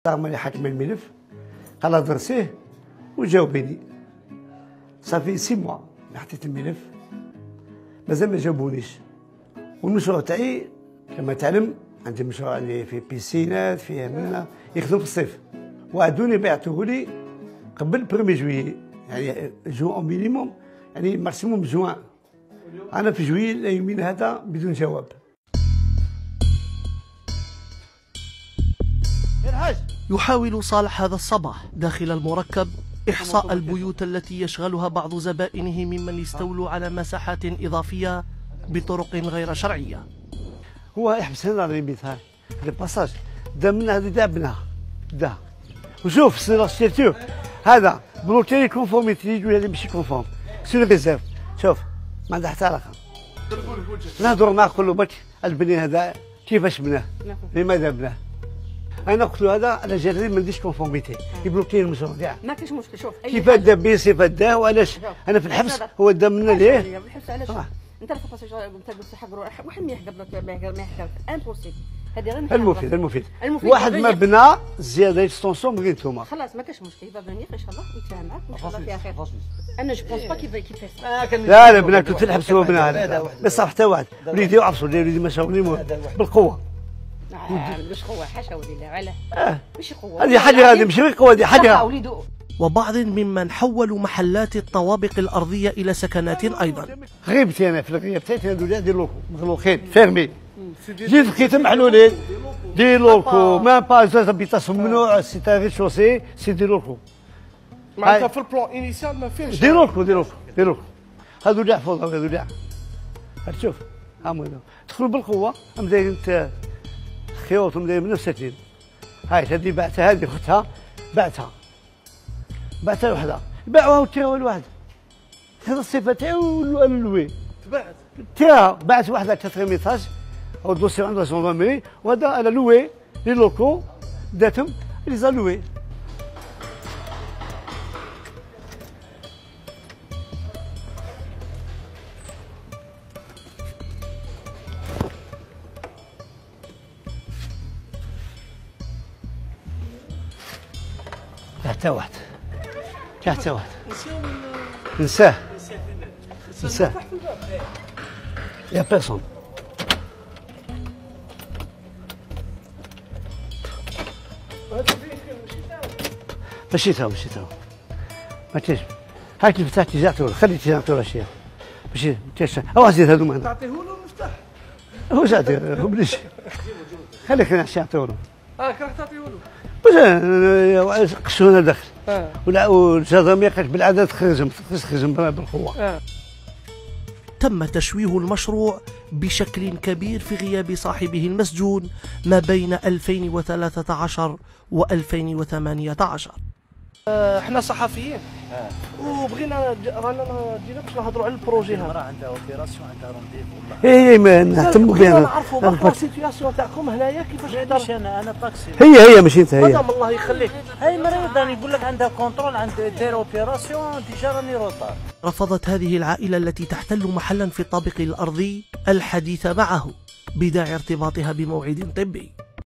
رغم اللي حكم الملف قال درسيه وجاوبني. صافي 6 موا حطيت الملف مازال ما جاوبونيش. والمشروع تاعي كما تعلم عندي مشروع اللي فيه بيسينات فيه منا يخدم في الصيف، وعدوني بعثوه لي قبل 1 جويي، يعني جوان مينيموم، يعني ماكسيموم جوان. انا في جويي يومين هذا بدون جواب. يحاول صالح هذا الصباح داخل المركب إحصاء البيوت التي يشغلها بعض زبائنه ممن استولوا على مساحات إضافية بطرق غير شرعية. هو يحبس هنا ليميت هاي الباساج دا من هذه دا بناها دا. وشوف سيرتو هذا بلوكي كونفورميتي يجوا اللي ماشي كونفورم سير ريزيرف. شوف ما عندها حتى علاقة. نهضروا معاه نقول له باك البني هذا كيفاش بناه؟ لماذا بناه؟ انا قلت له هذا على جالي ما نديرش كونفورميتي يبلوكي المشروع كاع. ما كاينش مشكل. شوف كيف دا بيسيف داه وعلاش انا في الحبس هو دا منا ليه؟ الحبس علاش؟ انت اللي قلت حق واحد ما يحقق لك ما يحقق امبوسيبل. هذه غير المفيد واحد ما بنى زياده اكستونسيون بغي نتوما خلاص ما كاينش مشكل. يبقى بني ان شاء الله يتفاهم معاك وان شاء الله فيها خير. انا جو بونس با كيف لا بناك في الحبس هو بنى ما صح حتى واحد. وليدي عرفوا وليدي ما شاوني بالقوه. مش قوه حاشا ولله علاه ماشي قوه. هذه حاجه هذه ماشي قوه هذه حاجه. وبعض ممن حولوا محلات الطوابق الأرضية إلى سكنات أيضا. غيبتي أنا في الغياب تاعي هذو دير لوكو مغلوقين فيرمي. جيت لقيت محلولين دي لوكو ما با زابيتاسيون ممنوع سي تاع ري شوسي سي دي لوكو. معناتها في البلان انيسيال ما فيهش دي لوكو هذو كاع فوضى هذو كاع. شوف هاهم دخلوا بالقوه مدايرين خيوط ومدايرين من السكين. هاي هذه بعتها هذه اختها بعتها وحده باعوها وتراوها لواحد. هذا الصفه تاعو اللوي تباعت تاعها باعت وحده 4 ميتاج او دوسي عندها جوندرمري وهذا على لوي لي لوكو داتهم لي زالوي. حتى واحد نساه يا بيرسون. ماشي تاو ما تيش هاك المفتاح تيجاتو خلي تيجاتو شي ماشي تيش او زيد هذو معنا تعطيه له المفتاح. هو زاد هو بليش خليك نعطيه له. راح تعطيه له باش قشونا داخل والجدامية قالت بالعدد خرجهم بالقوة. تم تشويه المشروع بشكل كبير في غياب صاحبه المسجون ما بين 2013 و 2018. احنا صحفيين وبغينا رانا جينا باش نهضروا على البروجي هذا. راه عندها اوبيراسيون عندها رونديفو. اي ما نهتموا بها. نعرفوا بقى السيتياسيون تاعكم هنايا كيفاش ماشي انا طاكسي. هي ماشي انت هي. مدام الله يخليك. هاي مريض راني نقول لك عندها كونترول عند دير اوبيراسيون ديجا راني روطار. رفضت هذه العائلة التي تحتل محلا في الطابق الأرضي الحديث معه بداعي ارتباطها بموعد طبي.